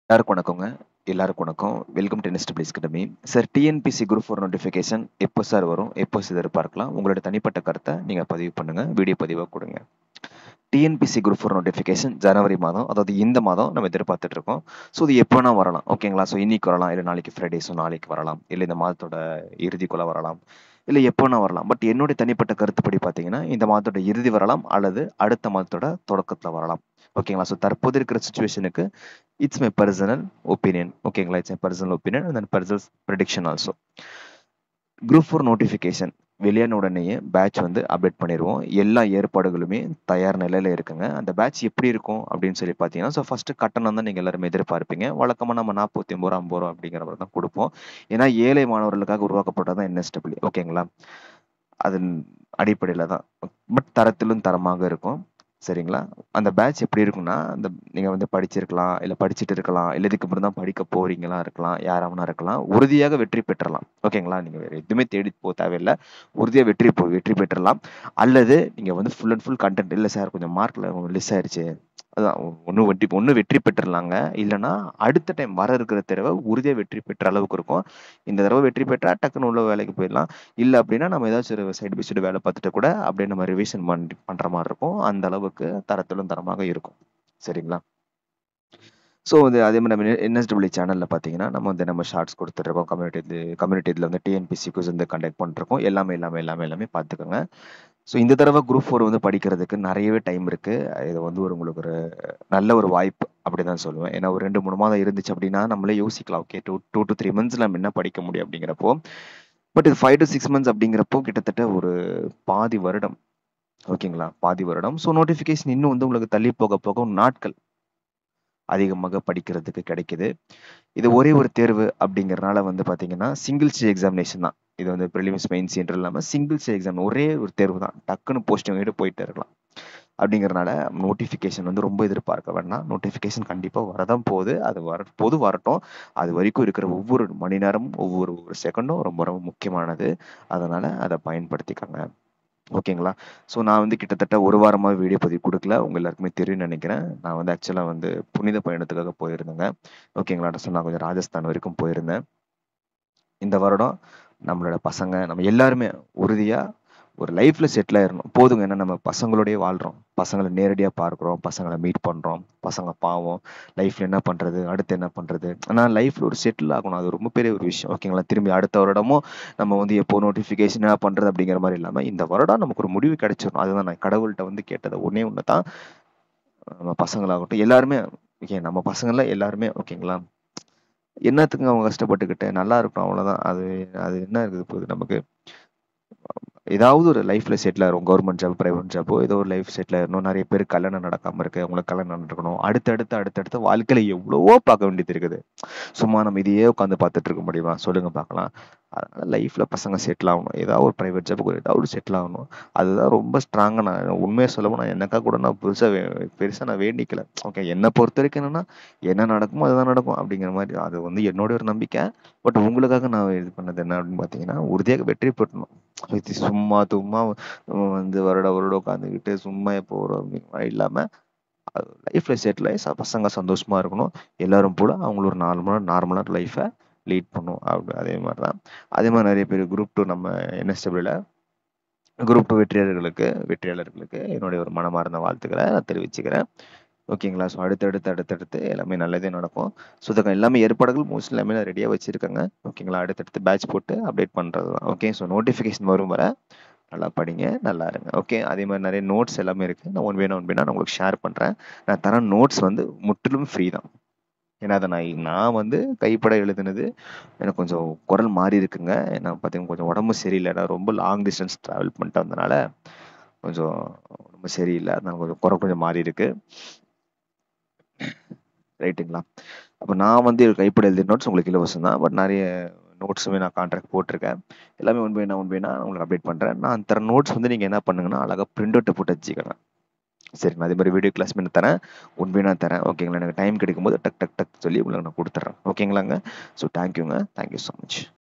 எல்லாருக்கும் வணக்கங்க. எல்லாருக்கும் வணக்கம். Welcome to Nest Place Academy. Sir TNPSC group 4 notification எப்போ சார் வரும்? எப்போ சார் எதிர்பார்க்கலாம்? உங்களோட தனிப்பட்ட கருத்தை நீங்க பதிவு பண்ணுங்க. வீடியோ பதிவா கொடுங்க. டிஎன்பிசி குரூப் 4 நோட்டிஃபிகேஷன் ஜனவரி மாதம், அதாவது இந்த மாதம் நம்ம எதிர்பார்த்துட்டு இருக்கோம். ஸோ இது எப்போனா வரலாம். ஓகேங்களா? ஸோ இன்னைக்கு வரலாம், இல்லை நாளைக்கு ஃப்ரைடே, ஸோ நாளைக்கு வரலாம், இல்லை இந்த மாதத்தோட இறுதிக்குள்ள வரலாம், இல்லை எப்போனா வரலாம். பட் என்னுடைய தனிப்பட்ட கருத்துப்படி பார்த்தீங்கன்னா இந்த மாதத்தோட இறுதி வரலாம் அல்லது அடுத்த மாதத்தோட தொடக்கத்தில் வரலாம். ஓகேங்களா? ஸோ தற்போது இருக்கிற சுச்சுவேஷனுக்கு இட்ஸ் மை பர்சனல் ஒப்பீனியன். ஓகேங்களா? It's my personal opinion and then personal prediction also. Group 4 notification வெளியான உடனேயே பேட்ச் வந்து அப்டேட் பண்ணிடுவோம். எல்லா ஏற்பாடுகளுமே தயார் நிலையில இருக்குங்க. அந்த பேட்ச் எப்படி இருக்கும் அப்படின்னு சொல்லி பார்த்தீங்கன்னா, ஸோ ஃபர்ஸ்ட் கட்டணம் தான் நீங்கள் எல்லாருமே எதிர்பார்ப்பீங்க. வழக்கமாக நம்ம 49 ரூபா 50 ரூபா அப்படிங்கிற மாதிரி தான் கொடுப்போம். ஏன்னா ஏழை மாணவர்களுக்காக உருவாக்கப்பட்டது தான் என்எஸ்டபிள்யூ. ஓகேங்களா? அதன் அடிப்படையில் தான். பட் தரத்திலும் தரமாக இருக்கும். சரிங்களா? அந்த பேட்ச் எப்படி இருக்கும்னா, அந்த நீங்க வந்து படிச்சிருக்கலாம், இல்ல படிச்சுட்டு இருக்கலாம், இல்ல இதுக்கு அப்புறம் தான் படிக்க போறீங்களா இருக்கலாம், யாராவனா இருக்கலாம். உறுதியாக வெற்றி பெற்றலாம். ஓகேங்களா? நீங்க வேற எதுவுமே தேடி போ தேவையில்ல. உறுதியா வெற்றி பெற்றலாம். அல்லது நீங்க வந்து ஃபுல் அண்ட் ஃபுல் கன்டென்ட் இல்ல சார் கொஞ்சம் மார்க்ல மிஸ் ஆயிருச்சு. அதான் ஒண்ணு வெற்றி பெற்றுறலாங்க. இல்லன்னா அடுத்த டைம் வர இருக்கிற தடவை உறுதியா வெற்றி பெற்ற அளவுக்கு இருக்கும். இந்த தடவை வெற்றி பெற்றா டக்குன்னு உள்ள வேலைக்கு போயிடலாம். இல்ல அப்படின்னா நம்ம ஏதாச்சும் ஒரு சைடு பை சைடு வேலை பார்த்துட்டு கூட அப்படியே நம்ம ரிவிஷன் பண்ற மாதிரி இருக்கும். அந்த அளவுக்கு தரத்திலும் தரமாக இருக்கும். சரிங்களா? ஸோ வந்து அதே மாதிரி நம்ம என்எஸ்டபிள்யூ சேனல்ல பார்த்தீங்கன்னா நம்ம வந்து நம்ம ஷார்ட்ஸ் கொடுத்துருக்கோம். கம்யூனிட்டி இதில் வந்து டிஎன்பிசி குவிஸ் வந்து கண்டக்ட் பண்ணிருக்கோம். எல்லாமே பார்த்துக்கோங்க. ஸோ இந்த தடவை குரூப் 4 வந்து படிக்கிறதுக்கு நிறையவே டைம் இருக்கு. இது வந்து உங்களுக்கு ஒரு நல்ல ஒரு வாய்ப்பு அப்படிதான் சொல்லுவேன். ஏன்னா ஒரு 2, 3 மாதம் இருந்துச்சு அப்படின்னா நம்மளே யோசிக்கலாம். ஓகே 2 to 3 மந்த்ஸ்ல நம்ம என்ன படிக்க முடியும் அப்படிங்கிறப்போ. பட் இது 5 to 6 மந்த்ஸ் அப்படிங்கிறப்போ கிட்டத்தட்ட ஒரு பாதி வருடம். ஓகேங்களா? பாதி வருடம். ஸோ நோட்டிஃபிகேஷன் இன்னும் வந்து உங்களுக்கு தள்ளி போக போக நாட்கள் அதிகமாக படிக்கிறதுக்கு கிடைக்குது. இது ஒரே ஒரு தேர்வு அப்படிங்கிறனால வந்து பார்த்தீங்கன்னா சிங்கிள் ஸ்டேஜ் எக்ஸாமினேஷன் தான். இது வந்து ப்ரிலிம்ஸ் மெயின்ஸ் என்று இல்லாமல் சிங்கிள் ஸ்டேஜ் எக்ஸாம் ஒரே ஒரு தேர்வு தான். டக்குன்னு போஸ்டிங் வாங்கிட்டு போயிட்டே இருக்கலாம். அப்படிங்கிறனால நோட்டிஃபிகேஷன் வந்து ரொம்ப எதிர்பார்க்க வேண்டாம். நோட்டிஃபிகேஷன் கண்டிப்பாக வரதான் போகுது. அது வரட்டும். அது வரைக்கும் இருக்கிற ஒவ்வொரு மணி நேரமும் ஒவ்வொரு செகண்டும் ரொம்ப ரொம்ப முக்கியமானது. அதனால அதை பயன்படுத்திக்கோங்க. ஓகேங்களா? ஸோ நான் வந்து கிட்டத்தட்ட ஒரு வாரமாக வீடியோ பதிவு கொடுக்கல. உங்க எல்லாருக்குமே தெரியும்னு நினைக்கிறேன். நான் வந்து ஆக்சுவலாக வந்து புனித பயணத்துக்காக போயிருந்தேங்க. ஓகேங்களா? ஸோ நான் கொஞ்சம் ராஜஸ்தான் வரைக்கும் போயிருந்தேன். இந்த வருடம் நம்மளோட பசங்க நம்ம எல்லாருமே உறுதியா ஒரு லைஃப்ல செட்டில் ஆயிடணும். போதுங்க. ஏன்னா நம்ம பசங்களோடயே வாழ்றோம். பசங்களை நேரடியாக பார்க்குறோம். பசங்களை மீட் பண்ணுறோம். பசங்க பாவம் லைஃப்ல என்ன பண்றது, அடுத்து என்ன பண்றது. ஆனால் லைஃப்ல ஒரு செட்டில் ஆகணும். அது ரொம்ப பெரிய ஒரு விஷயம். ஓகேங்களா? திரும்பி அடுத்த வருடமும் நம்ம வந்து எப்போ நோட்டிஃபிகேஷன் என்ன பண்றது அப்படிங்கிற மாதிரி இல்லாமல் இந்த வருடம் நமக்கு ஒரு முடிவு கிடைச்சிடும். அதுதான் நான் கடவுள்கிட்ட வந்து கேட்டது. ஒண்ணு தான் நம்ம பசங்களாகட்டும் எல்லாருமே. ஓகே நம்ம பசங்கள எல்லாருமே ஓகேங்களா? என்னத்துக்கு அவங்க கஷ்டப்பட்டுக்கிட்டு நல்லா இருக்கும் அவ்வளவுதான். அது அது என்ன இருக்குது போகுது நமக்கு. ஏதாவது ஒரு லைஃப்ல செட்டில் ஆயிரும். கவர்மெண்ட் ஜாப், பிரைவேட் ஜாப்போ ஏதோ ஒரு லைஃப் செட்டில் ஆயிரணும். நிறைய பேர் கல்யாணம் நடக்காம இருக்கு. அவங்களுக்கு கல்யாணம் நடக்கணும். அடுத்தடுத்து வாழ்க்கையில எவ்வளவோ பார்க்க வேண்டியது இருக்குது. சும்மா நம்ம இதையே உட்காந்து பார்த்துட்டு இருக்க முடியுமா? சொல்லுங்க பார்க்கலாம். அதனால லைஃப்ல பசங்க செட்டில் ஆகணும். ஏதாவது ஒரு பிரைவேட் ஜாப்புக்கு ஏதாவது செட்டில் ஆகணும். அதுதான் ரொம்ப ஸ்ட்ராங்கா. நான் உண்மையை சொல்லப்போனா எனக்கா கூட நான் பெருசா நான் வேண்டிக்கல. ஓகே என்னை பொறுத்த வரைக்கும் என்னன்னா என்ன நடக்குமோ அதுதான் நடக்கும் அப்படிங்கிற மாதிரி அது வந்து என்னோட ஒரு நம்பிக்கை. பட் உங்களுக்காக நான் இது பண்ணது என்ன அப்படின்னு பார்த்தீங்கன்னா உறுதியாக வெற்றி பெற்றணும். இது சும்மா வந்து வருடம் உட்காந்துக்கிட்டு சும்மா எப்போ வரும் அப்படிங்கிற இல்லாம லைஃப்ல செட்டில் ஆகி பசங்க சந்தோஷமா இருக்கணும். எல்லாரும் போல அவங்களும் ஒரு நார்மலான லைஃபை லீட் பண்ணும். அதே மாதிரி தான். அதே மாதிரி நிறைய பேர் குரூப் 2 நம்ம என்எஸ்டபிள்யூல குரூப் 2 வெற்றியாளர்களுக்கு என்னுடைய ஒரு மனமார்ந்த வாழ்த்துக்களை நான் தெரிவிச்சுக்கிறேன். ஓகேங்களா? ஸோ அடுத்தடுத்து எல்லாமே நல்லதே நடக்கும். ஸோ இதுக்கு எல்லாமே ஏற்பாடுகள் மோஸ்ட்லி எல்லாமே நான் ரெடியாக வச்சிருக்கேங்க. ஓகேங்களா? அடுத்தடுத்து பேட்ச் போட்டு அப்டேட் பண்ணுறது தான். ஓகே ஸோ நோட்டிஃபிகேஷன் வரும் வர நல்லா படிங்க, நல்லா இருங்க. ஓகே அதே மாதிரி நிறைய நோட்ஸ் எல்லாமே இருக்குது. நான் ஒன் வேணா நான் உங்களுக்கு ஷேர் பண்ணுறேன். நான் தர நோட்ஸ் வந்து முற்றிலும் ஃப்ரீ தான். ஏன்னா அதை நான் வந்து கைப்பட எழுதுனது. எனக்கு கொஞ்சம் குரல் மாறி இருக்குங்க. நான் பார்த்தீங்கன்னா கொஞ்சம் உடம்பு சரியில்லை. நான் ரொம்ப லாங் டிஸ்டன்ஸ் ட்ராவல் பண்ணிட்டு வந்தனால கொஞ்சம் உடம்பு சரியில்லை. அதனால கொஞ்சம் குரல் கொஞ்சம் மாறி இருக்கு. ரைட்டுங்களா? அப்போ நான் வந்து கைப்பட எழுதிய நோட்ஸ் உங்களுக்கு இலவசம் தான். பட் நிறைய நோட்ஸுமே நான் கான்ட்ராக்ட் போட்டிருக்கேன். எல்லாமே ஒன் பை நான் உங்களுக்கு அப்டேட் பண்ணுறேன். நான் தர நோட்ஸ் வந்து நீங்கள் என்ன பண்ணுங்கன்னா அழகாக பிரிண்ட் அவுட்டை போட்டு வச்சுக்கலாம். சரிங்களா? அதே மாதிரி வீடியோ கிளாஸ் பண்ணி தரேன். ஒன் பை நான் தரேன். ஓகேங்களா? எனக்கு டைம் கிடைக்கும்போது டக் டக் டக் சொல்லி உங்களுக்கு நான் கொடுத்துட்றேன். ஓகேங்களாங்க? ஸோ தேங்க்யூங்க. Thank you so much.